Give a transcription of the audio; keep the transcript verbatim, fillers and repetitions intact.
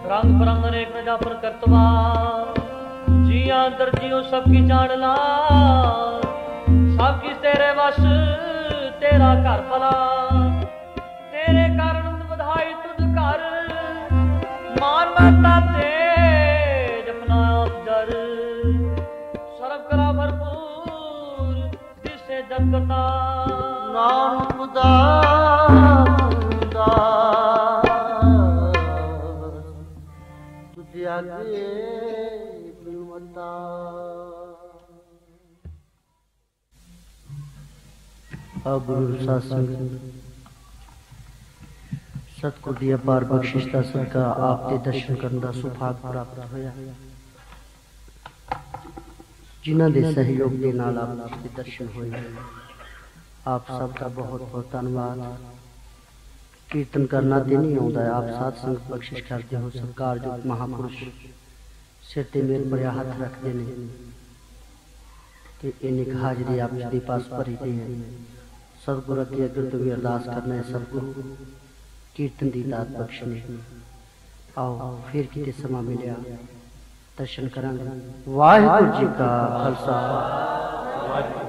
रंग बरंग अनेक न जाफर करतवा जिया अंदर जियो सबकी जान ला सब किस तेरे वश तेरा घर भला तेरे कारण बधाई तुझ घर मान माता तेज अपना आप डर सर्व करा भरपूर जिससे जग करता नाम खुदा तुझे आगे बिलवता। गुरु सत्संग सतगुर दी अपार बख्शिश दा सदका आप दे दर्शन करन दा सुभाग प्राप्त होया। जिन्हां दे सहयोग दे नाल आप दे दर्शन होए आप सब का बहुत बहुत धन्यवाद। कीर्तन करना ते नहीं आउंदा आप साध संगत बख्शिश करते हो। सरकार जो महापुरुष सिर ते मेल भरिया हाथ रखते ने ते इन्नी हाजरी आप जी पास भरी दी है। सतगुरु अगे अगर तो भी अरदास करना है सतगुरु कीर्तन दी दात बख्शने। आओ फिर किते समा मिलिया दर्शन करांगे। वाहिगुरू जी का खालसा।